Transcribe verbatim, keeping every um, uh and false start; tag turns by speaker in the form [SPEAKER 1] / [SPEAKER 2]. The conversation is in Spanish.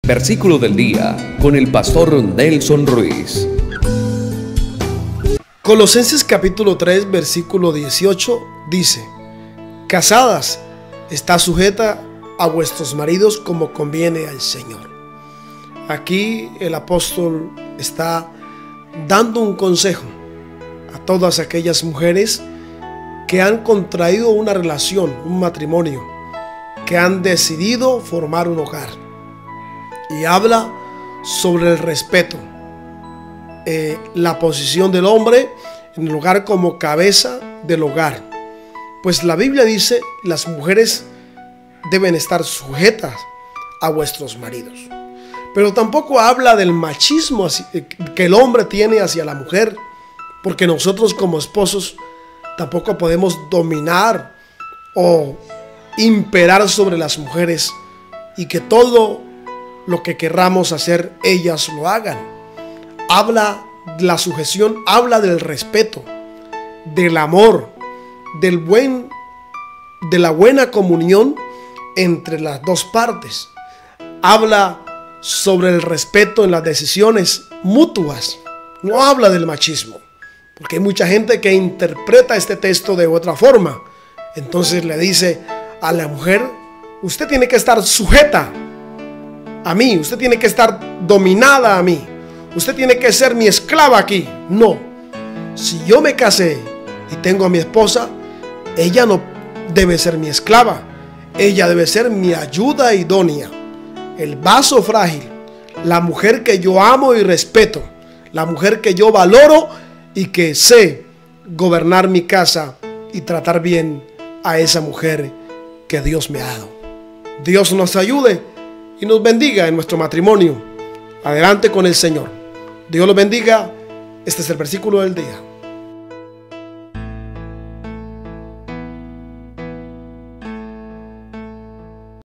[SPEAKER 1] Versículo del día con el pastor Nelson Ruiz.
[SPEAKER 2] Colosenses capítulo tres versículo dieciocho dice: Casadas, está sujeta a vuestros maridos como conviene al Señor. Aquí el apóstol está dando un consejo a todas aquellas mujeres que han contraído una relación, un matrimonio, que han decidido formar un hogar. Y habla sobre el respeto, eh, la posición del hombre en el hogar como cabeza del hogar. Pues la Biblia dice, las mujeres deben estar sujetas a vuestros maridos. Pero tampoco habla del machismo que el hombre tiene hacia la mujer, porque nosotros como esposos tampoco podemos dominar o imperar sobre las mujeres y que todo lo que querramos hacer ellas lo hagan. Habla de la sujeción, habla del respeto, del amor, del buen, de la buena comunión entre las dos partes. Habla sobre el respeto en las decisiones mutuas. No habla del machismo, porque hay mucha gente que interpreta este texto de otra forma. Entonces le dice a la mujer: usted tiene que estar sujeta a mí, usted tiene que estar dominada a mí, usted tiene que ser mi esclava aquí. No, si yo me casé y tengo a mi esposa, ella no debe ser mi esclava, ella debe ser mi ayuda idónea, el vaso frágil, la mujer que yo amo y respeto, la mujer que yo valoro y que sé gobernar mi casa y tratar bien a esa mujer que Dios me ha dado. Dios nos ayude y nos bendiga en nuestro matrimonio. Adelante con el Señor. Dios los bendiga. Este es el versículo del día.